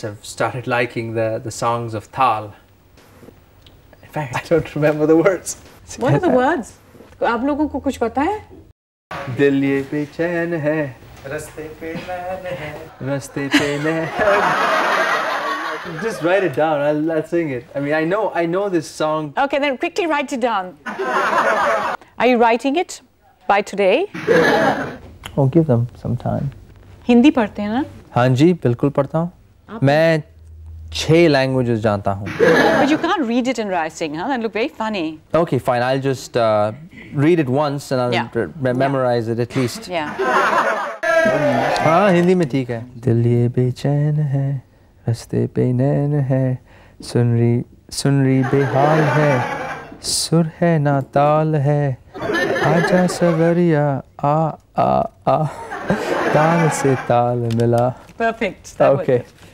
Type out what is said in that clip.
I've started liking the songs of Tal. In fact, I don't remember the words. What are the words? आप लोगों को कुछ पता है? दिल ये बेचैन है, रास्ते पे नैन है, रास्ते पे नैन. Just write it down. I'll sing it. I mean, I know this song. Okay, then quickly write it down. Are you writing it by today? Oh, give them some time. Hindi पढ़ते हैं ना? हाँ जी, बिल्कुल पढ़ता हूँ. मैं 6 languages जानता हूँ. But you can't read it and writing, huh? That look very funny. Okay, fine. I'll just read it once and I'll memorize it at least. Yeah. हाँ, हिंदी में ठीक है. दिल ये बेचैन है, रास्ते पे नैन है, सुन रही बेहाल है, सुर है ना ताल है, आजा सवरिया आ ताल से ताल मिला. Perfect. Okay.